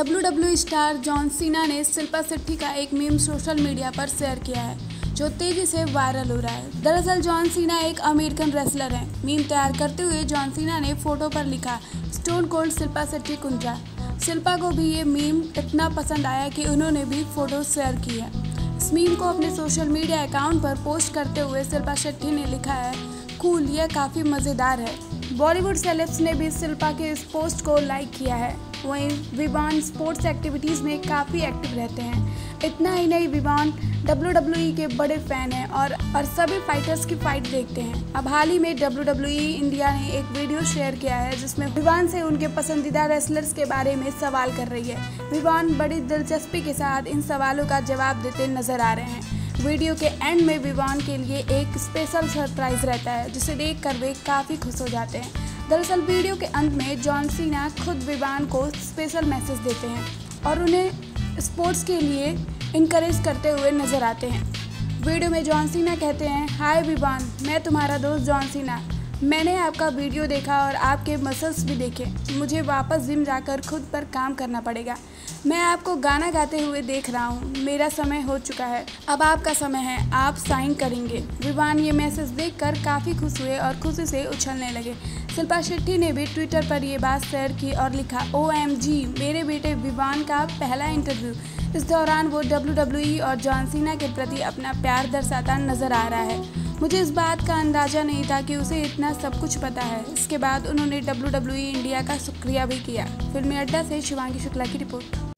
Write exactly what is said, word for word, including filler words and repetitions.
W W E star John Cena ने शिल्पा शेट्टी का एक मीम सोशल मीडिया पर शेयर किया है जो तेजी से वायरल हो रहा है। दरअसल जॉन सीना एक अमेरिकन रेसलर हैं। मीम तैयार करते हुए जॉन सीना ने फोटो पर लिखा स्टोन कोल्ड शिल्पा शेट्टी कुंजा। शिल्पा को भी ये मीम इतना पसंद आया कि उन्होंने भी फोटो शेयर की है। इस मीम को अपने सोशल मीडिया अकाउंट पर पोस्ट करते हुए शिल्पा शेट्टी ने लिखा है, कूल, यह काफ़ी मज़ेदार है। बॉलीवुड सेलेब्स ने भी शिल्पा के इस पोस्ट को लाइक किया है। वहीं विवान स्पोर्ट्स एक्टिविटीज़ में काफ़ी एक्टिव रहते हैं। इतना ही नहीं, विवान डब्ल्यू डब्ल्यू ई के बड़े फ़ैन हैं और और सभी फाइटर्स की फाइट देखते हैं। अब हाल ही में डब्ल्यू डब्ल्यू ई इंडिया ने एक वीडियो शेयर किया है जिसमें विवान से उनके पसंदीदा रेसलर्स के बारे में सवाल कर रही है। विवान बड़ी दिलचस्पी के साथ इन सवालों का जवाब देते नजर आ रहे हैं। वीडियो के एंड में विवान के लिए एक स्पेशल सरप्राइज रहता है जिसे देखकर वे काफ़ी खुश हो जाते हैं। दरअसल वीडियो के अंत में जॉन सीना खुद विवान को स्पेशल मैसेज देते हैं और उन्हें स्पोर्ट्स के लिए इनकरेज करते हुए नजर आते हैं। वीडियो में जॉन सीना कहते हैं, हाय विवान, मैं तुम्हारा दोस्त जॉन सीना। मैंने आपका वीडियो देखा और आपके मसल्स भी देखे। मुझे वापस जिम जाकर खुद पर काम करना पड़ेगा। मैं आपको गाना गाते हुए देख रहा हूँ। मेरा समय हो चुका है, अब आपका समय है, आप साइन करेंगे। विवान ये मैसेज देखकर काफ़ी खुश हुए और खुशी से उछलने लगे। शिल्पा शेट्टी ने भी ट्विटर पर ये बात शेयर की और लिखा, ओ एम जी, मेरे बेटे विवान का पहला इंटरव्यू। इस दौरान वो डब्ल्यू डब्ल्यू ई और जॉन सीना के प्रति अपना प्यार दर्शाता नजर आ रहा है। मुझे इस बात का अंदाज़ा नहीं था कि उसे इतना सब कुछ पता है। इसके बाद उन्होंने डब्ल्यू डब्ल्यू ई इंडिया का शुक्रिया भी किया। फिल्मी अड्डा से शिवांगी शुक्ला की रिपोर्ट।